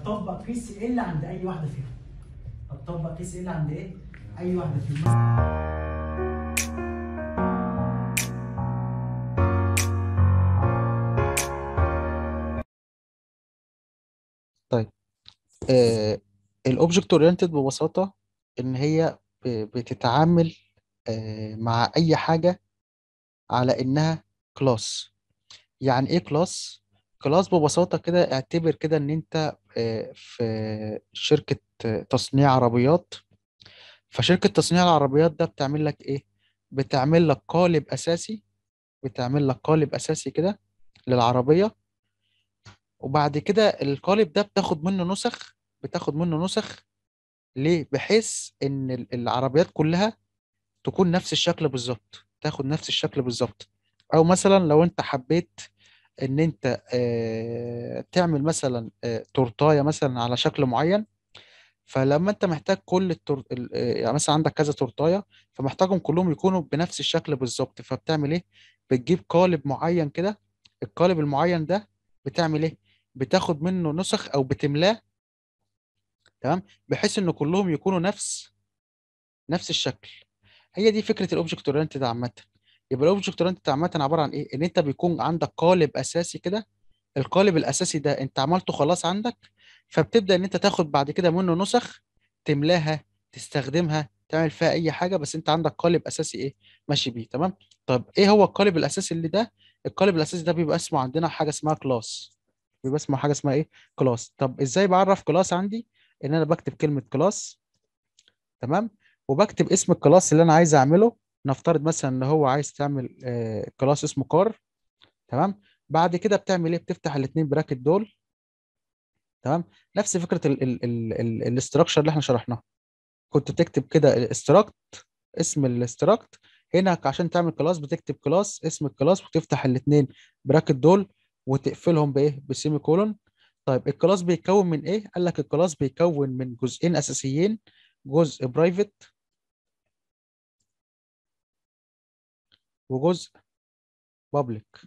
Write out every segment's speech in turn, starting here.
هتطبق قيس ال عند اي واحده فيهم. هتطبق قيس ال عند ايه؟ اي واحده فيهم. طيب الاوبجكت اورينتد ببساطه ان هي بتتعامل مع اي حاجه على انها كلاس. يعني ايه كلاس؟ كلاس ببساطه كده، اعتبر كده ان انت في شركه تصنيع عربيات. فشركه تصنيع العربيات ده بتعمل لك ايه؟ بتعمل لك قالب اساسي، بتعمل لك قالب اساسي كده للعربيه. وبعد كده القالب ده بتاخد منه نسخ، بتاخد منه نسخ ليه؟ بحيث ان العربيات كلها تكون نفس الشكل بالظبط، تاخد نفس الشكل بالظبط. او مثلا لو انت حبيت ان انت تعمل مثلا تورتايه مثلا على شكل معين. فلما انت محتاج كل يعني مثلا عندك كذا تورتايه، فمحتاجهم كلهم يكونوا بنفس الشكل بالظبط. فبتعمل ايه؟ بتجيب قالب معين كده. القالب المعين ده بتعمل ايه؟ بتاخد منه نسخ او بتملاه. تمام. بحيث ان كلهم يكونوا نفس الشكل. هي دي فكره الاوبجكت اورينتد عامه. يبقى الاوبجكت اورينتد عامه عباره عن ايه؟ ان انت بيكون عندك قالب اساسي كده. القالب الاساسي ده انت عملته خلاص عندك. فبتبدا ان انت تاخد بعد كده منه نسخ، تملاها، تستخدمها، تعمل فيها اي حاجه. بس انت عندك قالب اساسي ايه؟ ماشي بيه. تمام. طب ايه هو القالب الاساسي اللي ده؟ القالب الاساسي ده بيبقى اسمه عندنا حاجه اسمها كلاس. بيبقى اسمه حاجه اسمها ايه؟ كلاس. طب ازاي بعرف كلاس عندي؟ ان انا بكتب كلمه كلاس. تمام. وبكتب اسم الكلاس اللي انا عايز اعمله. نفترض مثلا ان هو عايز تعمل كلاس اسمه كار. تمام. بعد كده بتعمل ايه؟ بتفتح الاثنين براكت دول. تمام. نفس فكره الاستراكشر اللي احنا شرحناها. كنت بتكتب كده الاستراكت، اسم الاستراكت. هنا عشان تعمل كلاس بتكتب كلاس، اسم الكلاس، وتفتح الاثنين براكت دول، وتقفلهم بايه؟ بسيمي كولون. طيب الكلاس بيتكون من ايه؟ قال لك الكلاس بيتكون من جزئين اساسيين. جزء برايفت وجزء بابليك.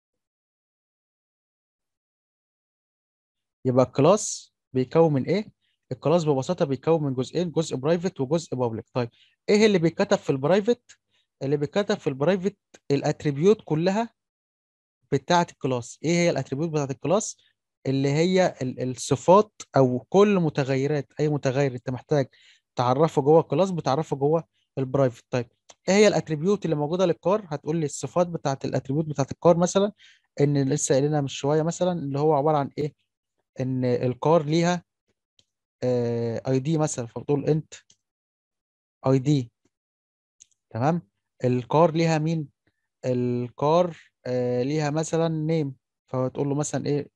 يبقى الكلاس بيتكون من ايه؟ الكلاس ببساطه بيتكون من جزئين، جزء برايفت وجزء بابليك. طيب ايه اللي بيتكتب في البرايفت؟ اللي بيتكتب في البرايفت الاتريبيوت كلها بتاعه الكلاس. ايه هي الاتريبيوت بتاعه الكلاس؟ اللي هي الصفات او كل متغيرات، اي متغير انت محتاج تعرفه جوه الكلاس بتعرفه جوه البرايفت. طيب ايه هي الاتريبيوت اللي موجوده للكار؟ هتقول لي الصفات بتاعه الاتريبيوت بتاعه الكار مثلا. ان لسه قايلينها من شويه مثلا، اللي هو عباره عن ايه؟ ان الكار ليها اي دي مثلا، فبتقول انت اي دي. تمام. الكار ليها مين؟ الكار ليها مثلا نيم. فبتقول له مثلا ايه؟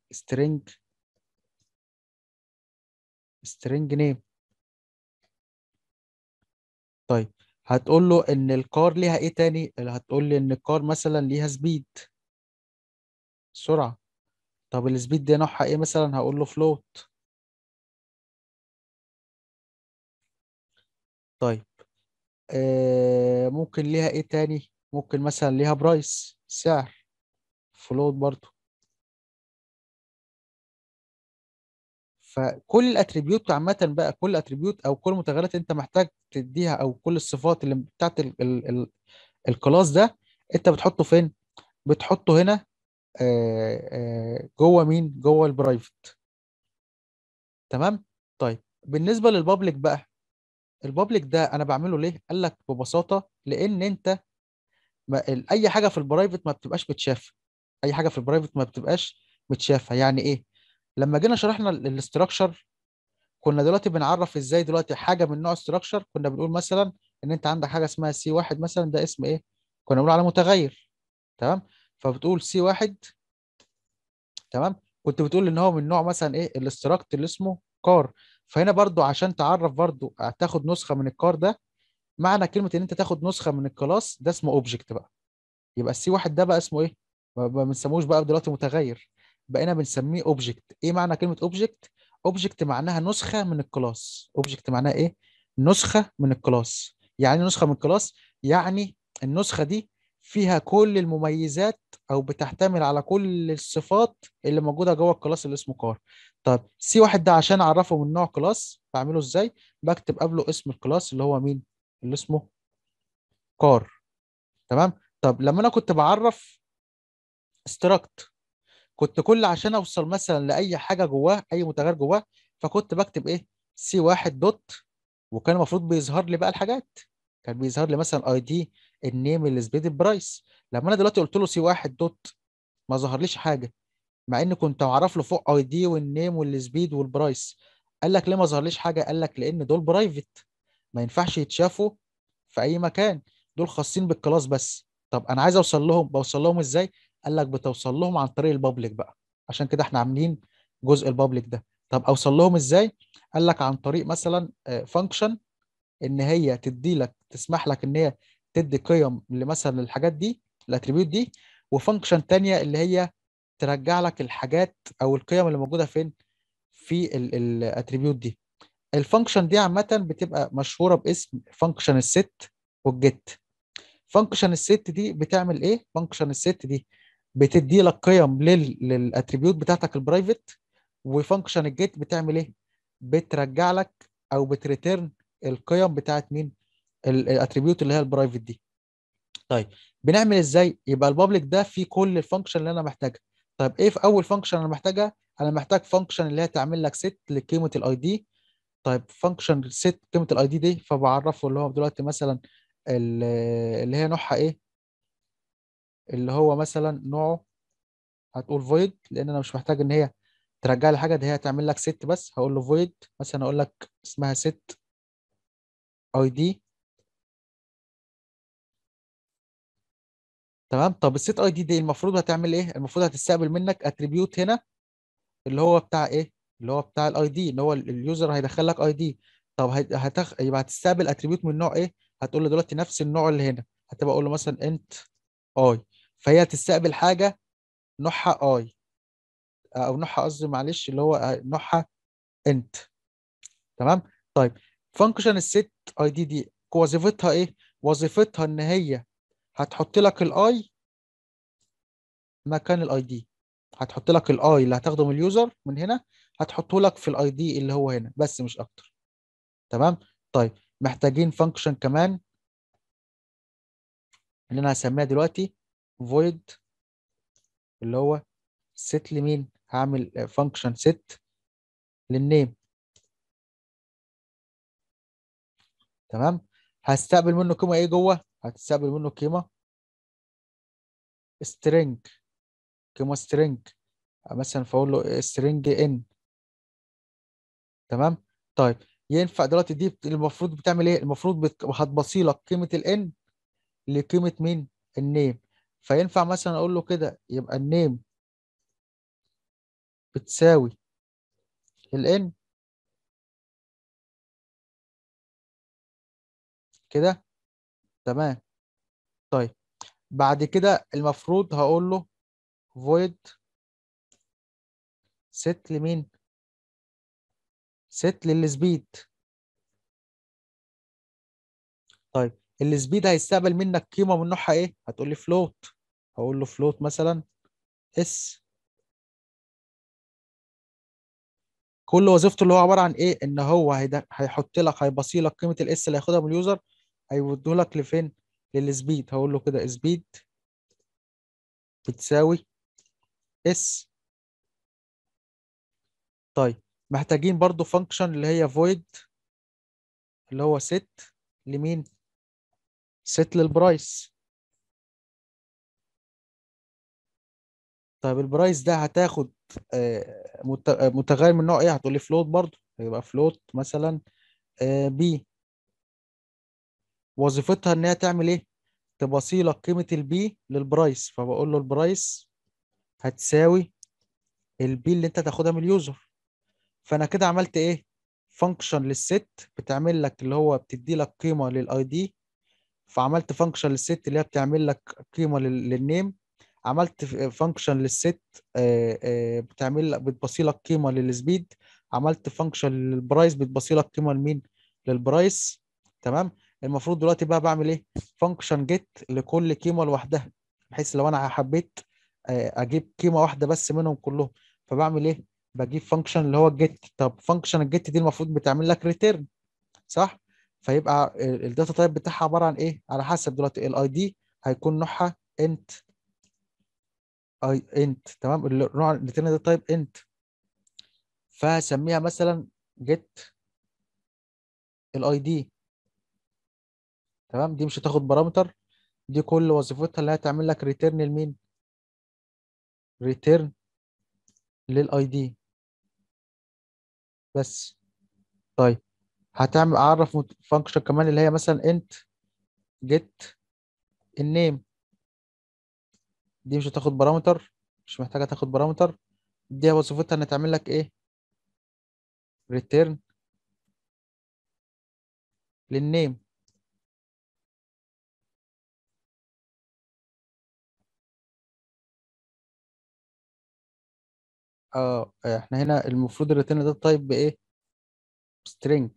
سترينج نيم. طيب هتقول له ان الكار ليها ايه تاني؟ اللي هتقول لي ان الكار مثلا ليها سبيد، سرعة. طب السبيد دي نوعها ايه مثلا؟ هقول له فلوت. طيب ممكن ليها ايه تاني؟ ممكن مثلا ليها برايس، سعر، فلوت برضو. فكل الاتريبيوت عامه بقى، كل اتريبيوت او كل متغيرات انت محتاج تديها، او كل الصفات اللي بتاعت الكلاس ده، انت بتحطه فين؟ بتحطه هنا جوه مين؟ جوه البرايفت. تمام. طيب بالنسبه للبابليك بقى، البابليك ده انا بعمله ليه؟ قال لك ببساطه لان انت اي حاجه في البرايفت ما بتبقاش متشافه. اي حاجه في البرايفت ما بتبقاش متشافه. يعني ايه؟ لما جينا شرحنا الاستراكشر، كنا دلوقتي بنعرف ازاي دلوقتي حاجه من نوع ستراكشر. كنا بنقول مثلا ان انت عندك حاجه اسمها سي واحد مثلا، ده اسم ايه؟ كنا بنقول على متغير. تمام. فبتقول سي واحد. تمام. كنت بتقول ان هو من نوع مثلا ايه؟ الاستراكت اللي اسمه كار. فهنا برضو عشان تعرف برضو تاخد نسخه من الكار ده، معنى كلمه ان انت تاخد نسخه من الكلاس ده اسمه اوبجكت بقى. يبقى السي واحد ده بقى اسمه ايه؟ ما بنسموش بقى دلوقتي متغير، بقينا بنسميه اوبجكت. ايه معنى كلمة اوبجكت؟ اوبجكت معناها نسخة من الكلاس. اوبجكت معناها ايه؟ نسخة من الكلاس. يعني إيه نسخة من الكلاس؟ يعني النسخة دي فيها كل المميزات او بتحتمل على كل الصفات اللي موجوده جوه الكلاس اللي اسمه كار. طب سي واحد ده عشان اعرفه من نوع كلاس بعمله ازاي؟ بكتب قبله اسم الكلاس اللي هو مين؟ اللي اسمه كار. تمام. طب لما انا كنت بعرف استراكت، كنت كل عشان اوصل مثلا لاي حاجه جواه، اي متغير جواه، فكنت بكتب ايه؟ سي واحد دوت، وكان المفروض بيظهر لي بقى الحاجات. كان بيظهر لي مثلا اي دي، النيم، السبيد، البرايس. لما انا دلوقتي قلت له سي واحد دوت، ما ظهرليش حاجه، مع ان كنت اعرف له فوق اي دي والنيم والسبيد والبرايس. قال لك ليه ما ظهرليش حاجه؟ قال لك لان دول برايفت، ما ينفعش يتشافوا في اي مكان، دول خاصين بالكلاس بس. طب انا عايز اوصل لهم، بوصل لهم ازاي؟ قال لك بتوصل لهم عن طريق البابليك بقى، عشان كده احنا عاملين جزء البابليك ده. طب اوصل لهم ازاي؟ قال لك عن طريق مثلا فانكشن، ان هي تدي لك، تسمح لك ان هي تدي قيم لمثلا الحاجات دي، الاتريبيوت دي، وفانكشن تانية اللي هي ترجع لك الحاجات او القيم اللي موجوده فين؟ في الاتريبيوت دي. الفانكشن دي عامه بتبقى مشهوره باسم فانكشن الست والجيت. فانكشن الست دي بتعمل ايه؟ فانكشن الست دي بتدي لك قيم للاتريبيوت بتاعتك البرايفت. وفانكشن الجيت بتعمل ايه؟ بترجع لك او بتريتيرن القيم بتاعت مين؟ الاتريبيوت اللي هي البرايفت دي. طيب بنعمل ازاي؟ يبقى البابليك ده فيه كل الفانكشن اللي انا محتاجها. طيب ايه في اول فانكشن انا محتاجها؟ انا محتاج فانكشن اللي هي تعمل لك ست لقيمه الاي دي. طيب فانكشن ست قيمه الاي دي دي، فبعرفه اللي هو دلوقتي مثلا اللي هي نوعها ايه، اللي هو مثلا نوعه، هتقول void، لان انا مش محتاج ان هي ترجع لي حاجه، ده هي تعمل لك ست بس. هقول له void مثلا، اقول لك اسمها set اي دي. تمام. طب الست اي دي المفروض هتعمل ايه؟ المفروض هتستقبل منك اتريبيوت هنا اللي هو بتاع ايه؟ اللي هو بتاع الاي دي، اللي هو اليوزر هيدخل لك اي دي. طب يبقى هتستقبل اتريبيوت من نوع ايه؟ هتقول له دلوقتي نفس النوع اللي هنا، هتبقى اقول له مثلا انت اي. فهي هتستقبل حاجه نوعها اي، او نوعها قصدي معلش، اللي هو نوعها انت. تمام. طيب فانكشن الست اي دي دي وظيفتها ايه؟ وظيفتها ان هي هتحط لك الاي مكان الاي دي. هتحط لك الاي اللي هتاخده من اليوزر من هنا، هتحطه لك في الاي دي اللي هو هنا بس، مش اكتر. تمام. طيب محتاجين فانكشن كمان اللي انا هسميها دلوقتي void، اللي هو set لمين؟ هعمل فانكشن set للنيم. تمام. هستقبل منه قيمه ايه جوه؟ هتستقبل منه قيمه string، قيمه string مثلا، فاقول له string n. تمام. طيب ينفع دلوقتي دي المفروض بتعمل ايه؟ المفروض هتبصي لك قيمه الان لقيمه مين؟ النيم. فينفع مثلا اقول له كده، يبقى النيم بتساوي الان كده. تمام. طيب بعد كده المفروض هقول له void set لمين؟ set للسبيد. طيب السبيد هيستقبل منك قيمه من نوعها ايه؟ هتقول لي float. هقول له float مثلا اس. كل وظيفته اللي هو عباره عن ايه؟ ان هو هيحط لك، هيبصي لك قيمه الاس اللي هياخدها من اليوزر، هيوديه لك لفين؟ للسبيد. هقول له كده سبيد بتساوي اس. طيب محتاجين برضو فانكشن اللي هي void، اللي هو set لمين؟ set للبرايس. طيب البرايس ده هتاخد متغير من نوع ايه؟ هتقول لي فلوت برضو، هيبقى فلوت مثلا بي. وظيفتها ان هي تعمل ايه؟ تبصي لك قيمه البي للبرايس، فبقول له البرايس هتساوي البي اللي انت تاخدها من اليوزر. فانا كده عملت ايه؟ فانكشن للست بتعمل لك اللي هو بتدي لك قيمه للاي دي. فعملت فانكشن للست اللي هي بتعمل لك قيمه للنيم. عملت فانكشن للست بتعمل لك، بتبصي لك قيمه للسبيد. عملت فانكشن للبرايس بتبصي لك قيمه لمين؟ للبرايس. تمام. المفروض دلوقتي بقى بعمل ايه؟ فانكشن جيت لكل قيمه لوحدها، بحيث لو انا حبيت اجيب قيمه واحده بس منهم كلهم، فبعمل ايه؟ بجيب فانكشن اللي هو الجيت. طب فانكشن الجيت دي المفروض بتعمل لك ريتيرن، صح؟ فيبقى الداتا تايب بتاعها عباره عن ايه؟ على حسب دلوقتي الاي دي هيكون نوعها انت، اي انت، تمام؟ النوع الريتيرن داتا تايب انت، فهسميها مثلا جيت الاي دي، تمام؟ دي مش هتاخد بارامتر، دي كل وظيفتها اللي هتعمل لك ريتيرن لمين؟ ريتيرن للاي دي بس. طيب هتعمل اعرف فانكشن كمان اللي هي مثلا انت جيت النيم، دي مش هتاخد بارامتر، مش محتاجه تاخد بارامتر، دي وظيفتها ان تعمل لك ايه؟ ريتيرن للنيم. اه احنا هنا المفروض الريتيرن ده تايب بايه؟ سترينج،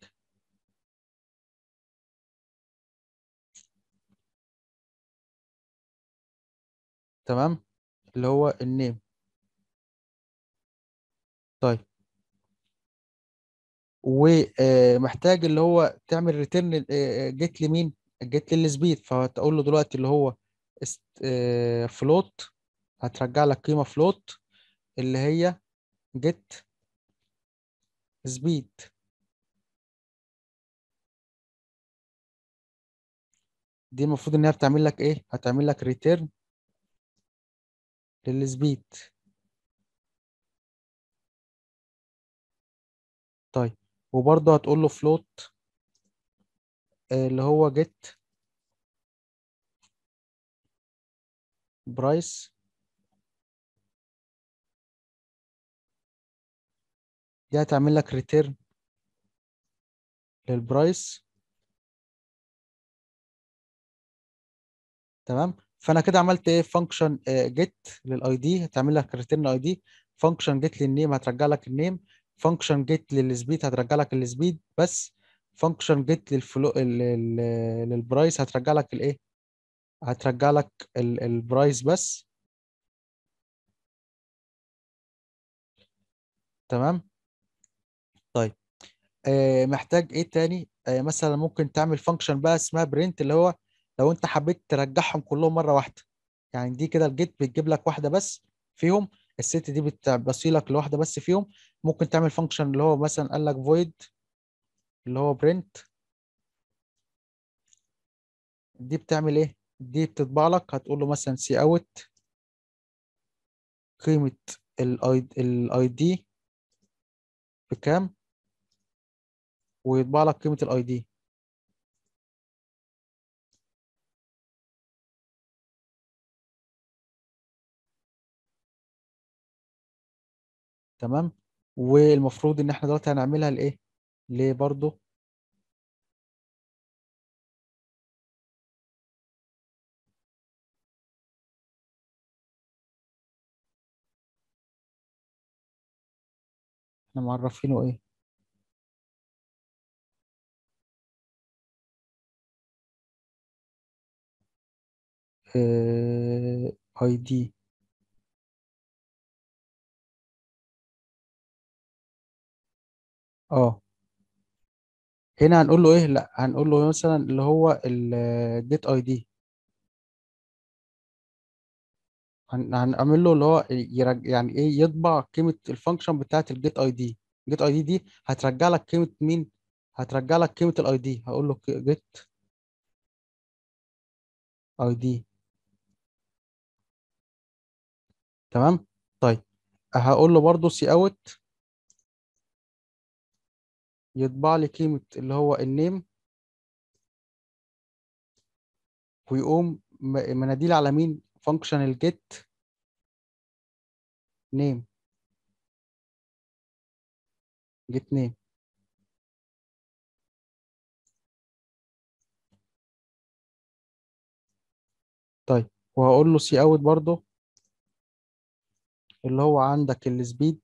تمام؟ اللي هو النيم. طيب ومحتاج اللي هو تعمل ريتيرن جيت لمين؟ جيت للسبيد، فهتقول له دلوقتي اللي هو فلوت، هترجع لك قيمة فلوت اللي هي جيت سبيد. دي المفروض ان هي بتعمل لك ايه؟ هتعمل لك ريتيرن للسبيد. طيب وبرضه هتقول له فلوت اللي هو جيت برايس، دي هتعمل لك ريتيرن للبرايس، تمام؟ فانا كده عملت ايه؟ فانكشن جيت للاي دي هتعمل لك ريتيرن اي دي، فانكشن جيت للنيم هترجع لك النيم، فانكشن جيت للسبيد هترجع لك السبيد بس، فانكشن جيت للبرايس هترجع لك الايه؟ هترجع لك البرايس بس، تمام؟ طيب محتاج ايه تاني؟ مثلا ممكن تعمل فانكشن بقى اسمها برنت، اللي هو لو انت حبيت ترجعهم كلهم مره واحده، يعني دي كده الجيت بتجيب لك واحده بس فيهم، الست دي بتصيلك لواحده بس فيهم، ممكن تعمل فانكشن اللي هو مثلا قال لك فويد اللي هو برنت، دي بتعمل ايه؟ دي بتطبع لك، هتقول له مثلا سي اوت قيمه الاي دي بكام، ويطبع لك قيمه الاي دي، تمام؟ والمفروض ان احنا دلوقتي هنعملها لايه؟ ليه برضو؟ احنا معرفينه ايه؟ اي دي. اه هنا هنقول له ايه؟ لا هنقول له مثلا اللي هو الجيت اي دي، هنعمل له اللي هو يعني ايه؟ يطبع قيمه الفانكشن بتاعت الجيت اي دي. الجيت اي دي هترجع لك قيمه مين؟ هترجع لك قيمه الاي دي، هقول له جيت اي دي، تمام؟ طيب هقول له برضو سي اوت يطبع لي قيمه اللي هو النيم، ويقوم مناديل على مين؟ فانكشن الجيت نيم، جيت نيم. طيب وهقول له سي اوت برضو اللي هو عندك السبيد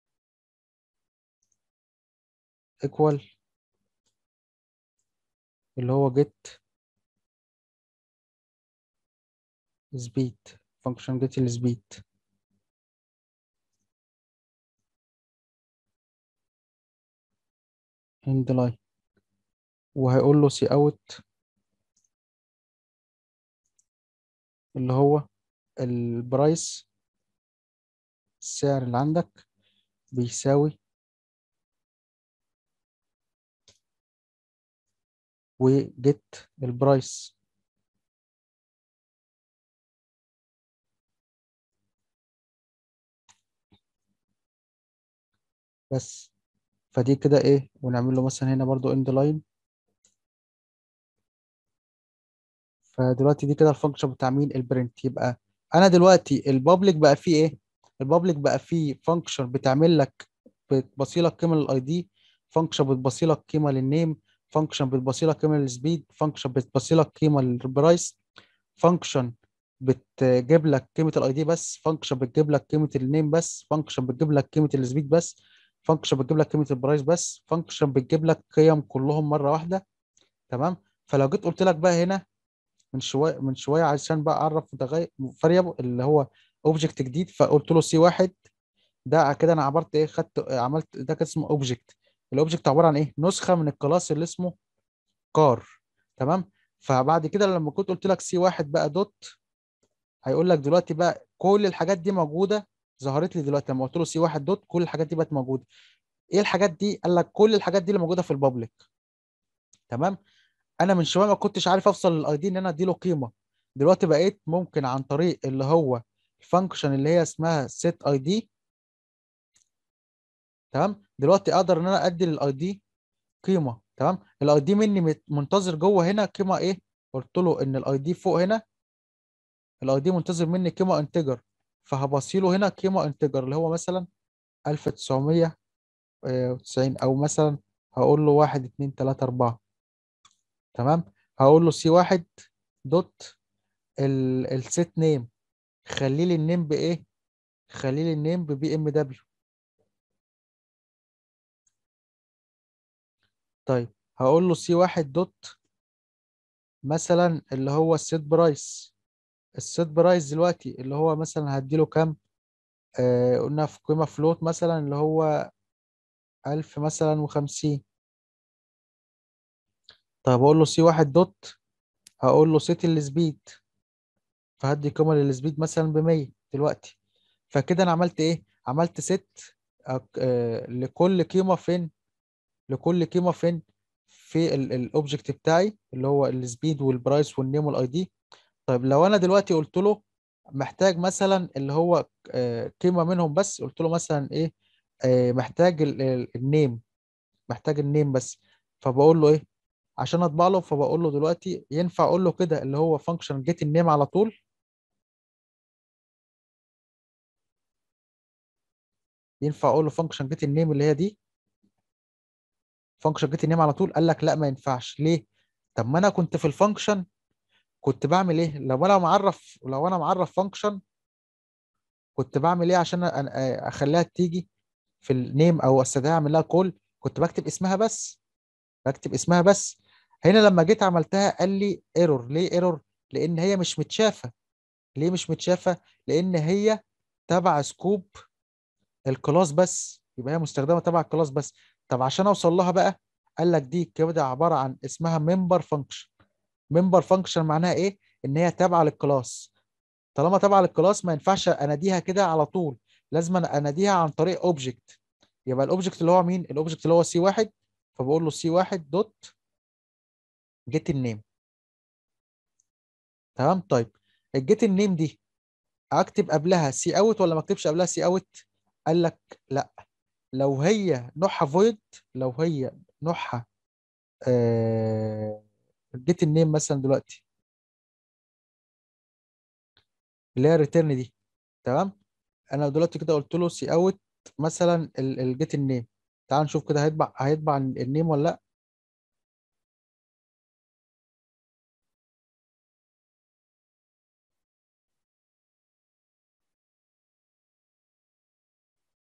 ايكوال اللي هو جيت سبيد، فانكشن جيت السبيد. اند لاين، وهيقول له سي اوت اللي هو البرايس، السعر اللي عندك بيساوي وجيت البرايس. بس فدي كده ايه، ونعمل له مثلا هنا برضو اند لاين. فدلوقتي دي كده الفانكشن بتاع مين؟ البرنت. يبقى انا دلوقتي البابليك بقى فيه ايه؟ البابليك بقى فيه فانكشن بتعمل لك، بتبصي لك قيمه للاي دي، فانكشن بتبصي لك قيمه للنيم، فانكشن بتبصي لك قيمه للسبيد، فانكشن بتبصي لك قيمه للبرايس، فانكشن بتجيب لك قيمه الاي دي بس، فانكشن بتجيب لك قيمه النيم بس، فانكشن بتجيب لك قيمه السبيد بس، فانكشن بتجيب لك قيمه البرايس بس، فانكشن بتجيب لك قيم كلهم مره واحده. تمام. فلو جيت قلت لك بقى هنا من شويه عشان بقى اعرف فاريبل اللي هو اوبجكت جديد، فقلت له سي واحد. ده كده انا عبرت ايه، خدت عملت ده كده اسمه اوبجكت. الاوبجكت عباره عن ايه؟ نسخه من الكلاس اللي اسمه كار. تمام. فبعد كده لما كنت قلت لك سي واحد بقى دوت، هيقول لك دلوقتي بقى كل الحاجات دي موجوده، ظهرت لي دلوقتي لما قلت له سي واحد دوت، كل الحاجات دي بقت موجوده. ايه الحاجات دي؟ قال لك كل الحاجات دي اللي موجوده في البابليك. تمام. انا من شويه ما كنتش عارف افصل الاي دي ان انا اديله قيمه، دلوقتي بقيت ممكن عن طريق اللي هو الفانكشن اللي هي اسمها set id. تمام. دلوقتي اقدر ان انا ادي للاي دي قيمه. تمام. الاي دي مني منتظر جوه هنا قيمه ايه؟ قلت له ان الاي دي فوق هنا، الاي دي منتظر مني قيمه انتجر، فهبصي له هنا قيمه انتجر اللي هو مثلا 1990، او مثلا هقول له 1 2 3 4. تمام. هقول له سي واحد دوت السيت نيم، خلي لي النيم بايه؟ خلي لي النيم ببي ام دبليو. طيب هقول له سي واحد دوت مثلا اللي هو السيت برايس. السيت برايس دلوقتي اللي هو مثلا هديله كام؟ قلنا في قيمة فلوت مثلا اللي هو 1000 مثلا و50. طيب أقول له سي واحد دوت، هقول له سيت السبيد، فهدي قيمة للسبيد مثلا ب100 دلوقتي. فكده أنا عملت إيه؟ عملت ست لكل قيمة فين؟ لكل قيمة فين؟ في الأوبجكت بتاعي اللي هو السبيد والبرايس والنيم والاي دي. طيب لو أنا دلوقتي قلت له محتاج مثلا اللي هو قيمة منهم بس، قلت له مثلا إيه؟ محتاج النيم، محتاج النيم بس. فبقول له ايه عشان اطبع له؟ فبقول له دلوقتي ينفع اقول له كده اللي هو فانكشن جيت النيم على طول؟ ينفع اقول له فانكشن جيت النيم اللي هي دي، فانكشن جيت النيم على طول؟ قال لك لا ما ينفعش. ليه؟ طب ما انا كنت في الفانكشن كنت بعمل ايه؟ لو انا معرف فانكشن كنت بعمل ايه عشان اخليها تيجي في النيم او استدعي اعمل لها كول؟ كنت بكتب اسمها بس، بكتب اسمها بس. هنا لما جيت عملتها قال لي ايرور. ليه ايرور؟ لان هي مش متشافه. ليه مش متشافه؟ لان هي تبع سكوب الكلاس بس، يبقى هي مستخدمه تبع الكلاس بس. طب عشان اوصل لها بقى، قال لك دي كده عباره عن اسمها ممبر فانكشن. ممبر فانكشن معناها ايه؟ ان هي تابعه للكلاس. طالما تابعه للكلاس ما ينفعش اناديها كده على طول، لازم أنا اناديها عن طريق اوبجكت. يبقى الاوبجكت اللي هو مين؟ الاوبجكت اللي هو سي واحد. فبقول له سي واحد دوت جيت النيم. تمام. طيب الجيت النيم دي اكتب قبلها سي اوت ولا ما اكتبش قبلها سي اوت؟ قال لك لا، لو هي نوعها فويد، لو هي نوعها جيت النيم مثلا دلوقتي اللي هي ريتيرن دي. تمام. انا دلوقتي كده قلت له سي اوت مثلا الجيت النيم. تعال نشوف كده هيطبع النيم ولا لا.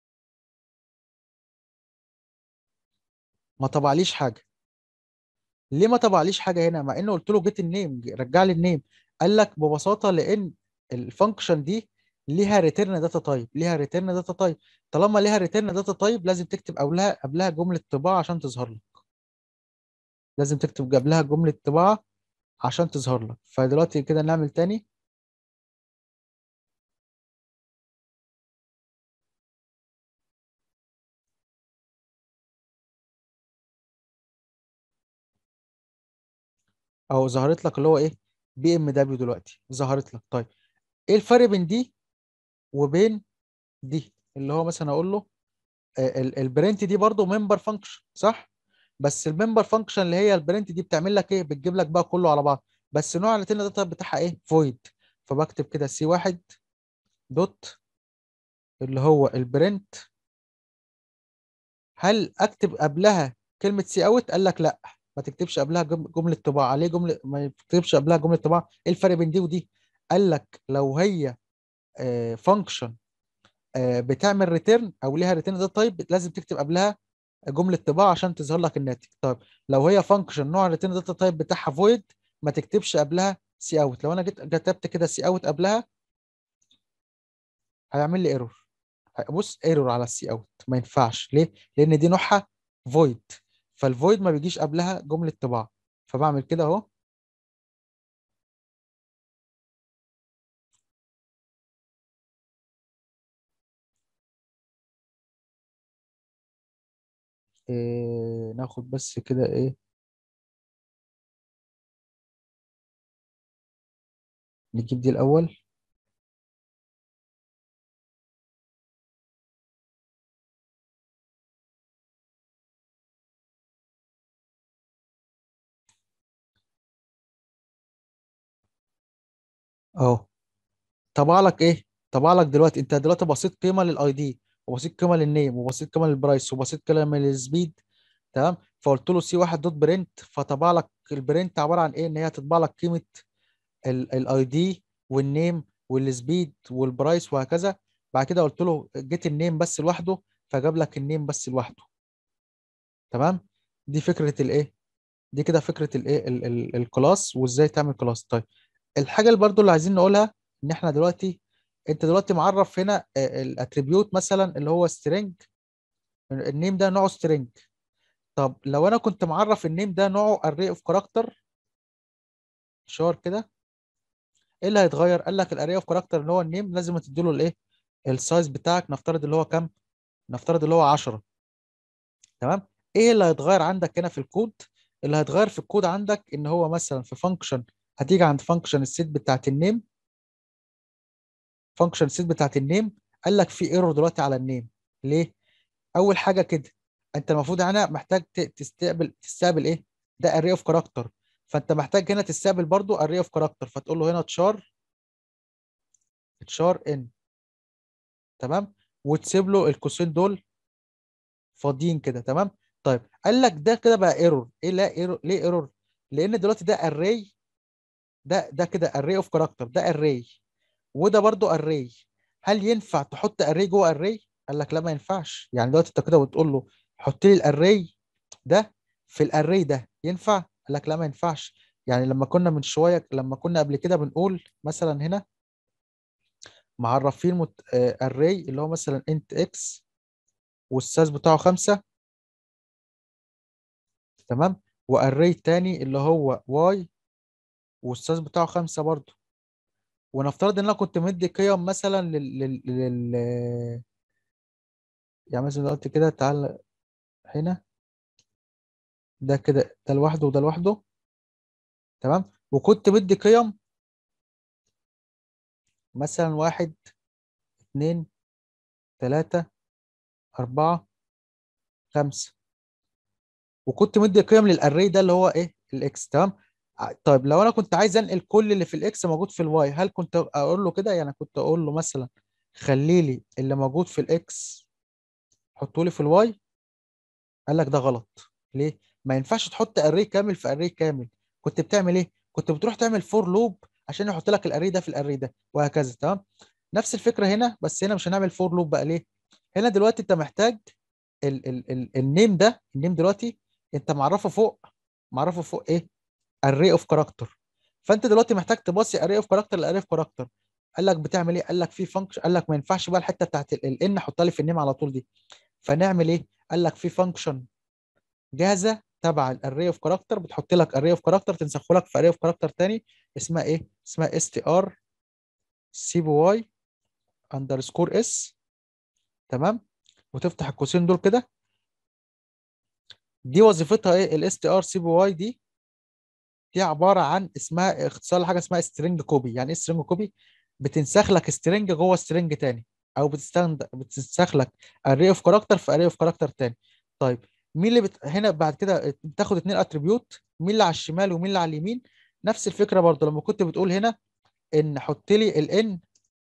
ما طبعليش حاجه. ليه ما طبعليش حاجه هنا مع انه قلت له جيت النيم رجع لي النيم؟ قال لك ببساطه لان الفانكشن دي ليها ريتيرن داتا تايب، ليها ريتيرن داتا تايب. طالما ليها ريتيرن داتا تايب لازم تكتب قبلها جمله طباعه عشان تظهر لك، لازم تكتب قبلها جمله طباعه عشان تظهر لك. فدلوقتي كده نعمل تاني. اهو ظهرت لك اللي هو ايه، بي ام دبليو دلوقتي ظهرت لك. طيب ايه الفرق بين دي وبين دي؟ اللي هو مثلا اقول له البرنت دي برضو ممبر فانكشن صح، بس الممبر فانكشن اللي هي البرنت دي بتعمل لك ايه، بتجيب لك بقى كله على بعض، بس نوع الريتيرن داتا بتاعها ايه، فويد. فبكتب كده سي واحد دوت اللي هو البرنت. هل اكتب قبلها كلمه سي اوت؟ قال لك لا، ما تكتبش قبلها جمله طباعه. عليه جمله ما تكتبش قبلها جمله طباعه؟ ايه الفرق بين دي ودي؟ قال لك لو هي فانكشن بتعمل ريتيرن او ليها ريتيرن ده طيب لازم تكتب قبلها جمله طباعه عشان تظهر لك الناتج. طيب لو هي فانكشن نوع الريتيرن داتا تايب بتاعها فويد ما تكتبش قبلها سي اوت. لو انا جيت كتبت كده سي اوت قبلها هيعمل لي ايرور. بص ايرور على السي اوت ما ينفعش. ليه؟ لان دي نوعها فويد، فالفويد ما بيجيش قبلها جمله طباعه. فبعمل كده اهو. ناخد بس كده ايه، نجيب دي الاول. اهو طبع لك ايه، طبع لك دلوقتي. انت دلوقتي بسيط قيمه للاي دي، وبسيط قيمه للنيم، وبسيط قيمه للبرايس، وبسيط قيمه للسبيد. تمام. فقلت له سي واحد دوت برنت، فطبع لك البرنت عباره عن ايه، ان هي هتطبع لك قيمه الاي دي والنيم والسبيد والبرايس وهكذا. بعد كده قلت له جيت النيم بس لوحده، فجاب لك النيم بس لوحده. تمام. دي فكره الايه، دي كده فكره الايه الكلاس وازاي تعمل كلاس. طيب الحاجه اللي برضو اللي عايزين نقولها ان احنا دلوقتي، انت دلوقتي معرف هنا الاتريبيوت مثلا اللي هو سترينج، النيم ده نوعه سترينج. طب لو انا كنت معرف النيم ده نوعه array of character شار كده، ايه اللي هيتغير؟ قال لك الاري اوف كاركتر اللي هو النيم لازم تديله الايه، السايز بتاعك. نفترض اللي هو كام؟ نفترض اللي هو 10. تمام. ايه اللي هيتغير عندك هنا في الكود؟ اللي هيتغير في الكود عندك ان هو مثلا في فانكشن، هتيجي عند فانكشن السيت بتاعت النيم، فانكشن السيت بتاعت النيم قال لك في ايرور دلوقتي على النيم. ليه؟ اول حاجه كده انت المفروض هنا محتاج تستقبل ايه، ده اري اوف كاركتر. فانت محتاج هنا تستقبل برضو اري اوف كاركتر، فتقول له هنا تشار ان. تمام. وتسيب له القوسين دول فاضيين كده. تمام. طيب قال لك ده كده بقى ايرور. ايه لا ايرور؟ ليه ايرور؟ لان دلوقتي ده اري، ده كده اري اوف كاركتر، ده اري وده برضو اري. هل ينفع تحط اري جوه اري؟ قال لك لا ما ينفعش. يعني دلوقتي انت كده بتقول له حط لي الاري ده في الاري ده، ينفع؟ قال لك لا ما ينفعش. يعني لما كنا من شويه، لما كنا قبل كده بنقول مثلا هنا معرفين اري اللي هو مثلا انت اكس والسايز بتاعه 5. تمام. واري تاني اللي هو واي والسايز بتاعه 5 برضه. ونفترض ان انا كنت مدي قيم مثلا يعني مثلا دلوقتي كده تعال هنا، ده كده ده لوحده وده لوحده. تمام. وكنت مدي قيم مثلا واحد، اتنين، تلاتة، أربعة، خمسة، وكنت مدي قيم للأري ده اللي هو إيه الإكس. تمام. طيب لو أنا كنت عايز أنقل كل اللي في الإكس موجود في الواي، هل كنت أقول له كده؟ يعني كنت أقول له مثلا خلي لي اللي موجود في الإكس حطه لي في الواي؟ قال لك ده غلط. ليه؟ ما ينفعش تحط اري كامل في اري كامل. كنت بتعمل ايه؟ كنت بتروح تعمل فور لوب عشان يحط لك الاري ده في الاري ده وهكذا. تمام. نفس الفكره هنا، بس هنا مش هنعمل فور لوب بقى. ليه؟ هنا دلوقتي انت محتاج النيم ده، النيم دلوقتي انت معرفه فوق معرفه فوق ايه؟ array of character. فانت دلوقتي محتاج تباصي array of character ل array of character. قال لك بتعمل ايه؟ قال لك في فانكشن، قال لك ما ينفعش بقى الحته بتاعت الان حطها لي في النيم على طول دي. فنعمل ايه؟ قال لك في فانكشن جاهزه تبع الاري اوف كاركتر، بتحط لك array of character تنسخه لك في array of character تاني، اسمها ايه؟ اسمها str cby underscore s. تمام؟ وتفتح القوسين دول كده. دي وظيفتها ايه؟ الاس تي ار سي بي واي دي عباره عن، اسمها اختصار لحاجه اسمها سترينج كوبي. يعني ايه سترينج كوبي؟ بتنسخ لك سترينج جوه سترينج تاني، او بتنسخ لك اري اوف كاركتر في اري اوف كاركتر تاني. طيب مين اللي هنا بعد كده بتاخد اتنين اتريبيوت، مين اللي على الشمال ومين اللي على اليمين؟ نفس الفكره برضه لما كنت بتقول هنا ان حط لي الان،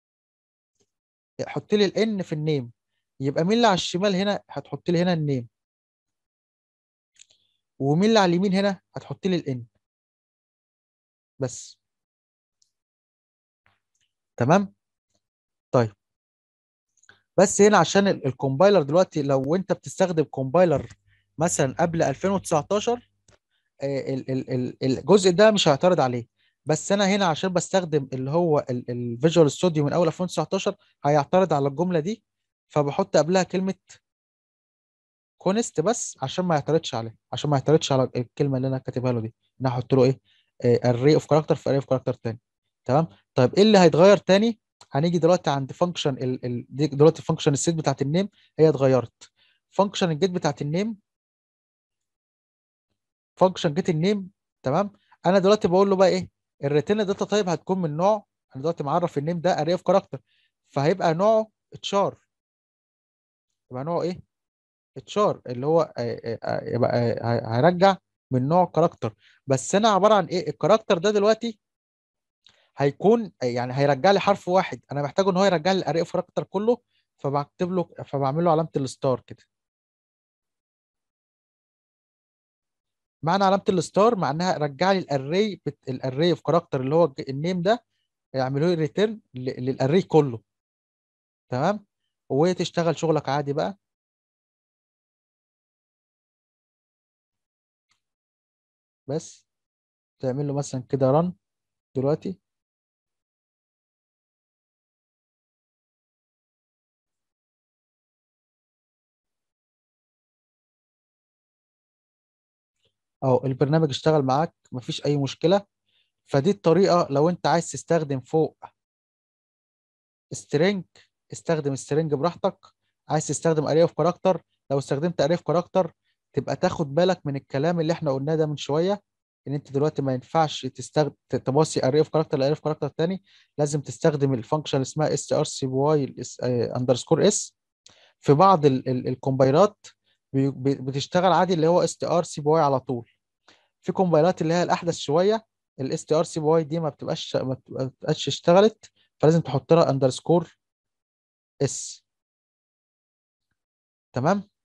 حط لي الان في النيم، يبقى مين اللي على الشمال هنا؟ هتحط لي هنا النيم، ومين اللي على اليمين هنا؟ هتحط لي الان بس. تمام. طيب بس هنا عشان الكومبايلر دلوقتي، لو انت بتستخدم كومبايلر مثلا قبل 2019، الجزء ده مش هيعترض عليه. بس انا هنا عشان بستخدم اللي هو الفيجوال ستوديو من اول 2019، هيعترض على الجملة دي. فبحط قبلها كلمة كونست بس عشان ما يعترضش عليه، عشان ما يعترضش على الكلمة اللي انا كاتبها له دي، ان انا احط له ايه؟ array اوف كاركتر في array اوف كاركتر تاني. تمام. طيب ايه اللي هيتغير تاني؟ هنيجي دلوقتي عند فانكشن دي دلوقتي فانكشن السيت بتاعت النيم هي اتغيرت. فانكشن الجيت بتاعت النيم، فانكشن جيت النيم. تمام. انا دلوقتي بقول له بقى ايه؟ الريتيرن داتا تايب هتكون من نوع، انا دلوقتي معرف النيم ده array اوف كاركتر، فهيبقى نوعه تشار. يبقى نوعه ايه؟ تشار، اللي هو يبقى هيرجع من نوع كاركتر. بس انا عباره عن ايه؟ الكاركتر ده دلوقتي هيكون يعني هيرجع لي حرف واحد، انا محتاجه ان هو يرجع لي الاري اوف كاركتر كله. فبكتب له، فبعمل له علامه الستار كده. معنى علامه الستار معناها رجع لي الاري، الاري اوف كاركتر اللي هو النيم ده، يعملوا لي ريتيرن للاري كله. تمام. وتشتغل شغلك عادي بقى. بس تعمل له مثلا كده رن دلوقتي. اهو البرنامج اشتغل معاك، مفيش اي مشكله. فدي الطريقه لو انت عايز تستخدم فوق سترينج، استخدم سترينج براحتك. عايز تستخدم اري اوف كاركتر، لو استخدمت اري اوف كاركتر تبقى تاخد بالك من الكلام اللي احنا قلناه ده من شويه، ان انت دلوقتي ما ينفعش تستخدم تباصي اري اوف كاركتر لاري اوف كاركتر تاني. لازم تستخدم الفانكشن اللي اسمها اس ار سي واي اندرسكور اس. في بعض الكومبايلات بتشتغل عادي اللي هو اس تي ار سي واي على طول. في كومبايلات اللي هي الاحدث شويه، الاس تي ار سي واي دي ما بتبقاش اشتغلت، فلازم تحط لها اندرسكور اس. تمام.